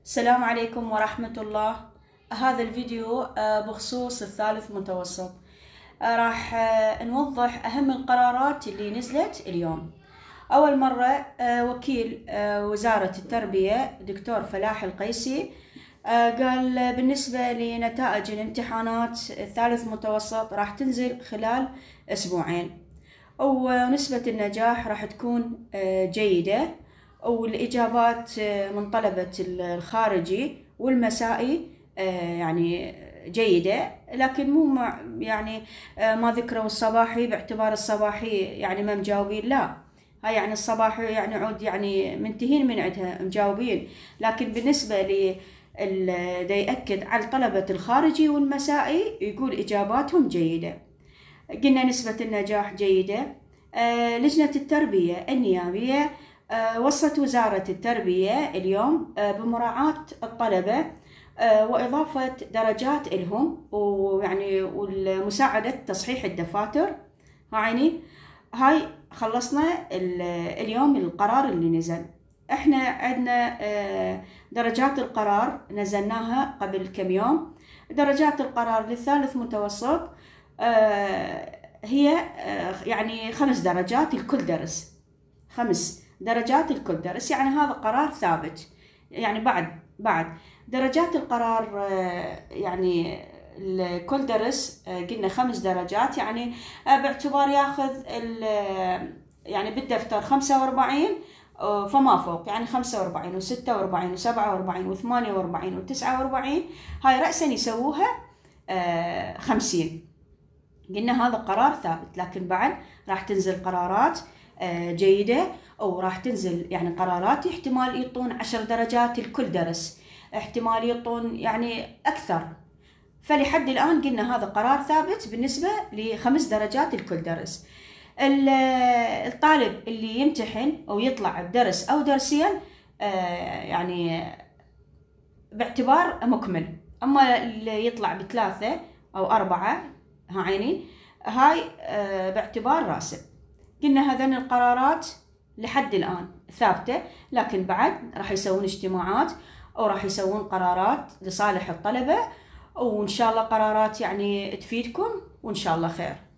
السلام عليكم ورحمة الله. هذا الفيديو بخصوص الثالث متوسط. راح نوضح أهم القرارات اللي نزلت اليوم. أول مرة وكيل وزارة التربية دكتور فلاح القيسي قال بالنسبة لنتائج الامتحانات الثالث متوسط راح تنزل خلال أسبوعين، ونسبة النجاح راح تكون جيدة، والإجابات من طلبة الخارجي والمسائي يعني جيدة، لكن مو يعني ما ذكروا الصباحي باعتبار الصباحي يعني ما مجاوبين، لا هاي يعني الصباحي يعني عود يعني منتهين من عندها مجاوبين، لكن بالنسبة لي دا يأكد على طلبة الخارجي والمسائي يقول إجاباتهم جيدة. قلنا نسبة النجاح جيدة. لجنة التربية النيابية وصت وزارة التربية اليوم بمراعاة الطلبة وإضافة درجات لهم، ويعني والمساعدة تصحيح الدفاتر. هاي خلصنا اليوم القرار اللي نزل. احنا عندنا درجات القرار نزلناها قبل كم يوم. درجات القرار للثالث متوسط هي يعني 5 درجات لكل درس، 5 درجات لكل درس، يعني هذا قرار ثابت. يعني بعد درجات القرار يعني لكل درس قلنا 5 درجات، يعني باعتبار ياخذ يعني بالدفتر 45 فما فوق، يعني 45 و46 و47 و48 و49، هاي رأسا يسووها 50. قلنا هذا قرار ثابت، لكن بعد راح تنزل قرارات جيدة، أو راح تنزل يعني قرارات احتمال يعطون 10 درجات لكل درس، احتمال يعطون يعني أكثر. فلحد الآن قلنا هذا قرار ثابت بالنسبة ل5 درجات لكل درس. الطالب اللي يمتحن أو يطلع بدرس أو درسين يعني باعتبار مكمل، أما اللي يطلع ب3 أو 4 هاي باعتبار راسب. قلنا هذين القرارات لحد الآن ثابتة، لكن بعد راح يسوون اجتماعات أو راح يسوون قرارات لصالح الطلبة، وإن شاء الله قرارات يعني تفيدكم، وإن شاء الله خير.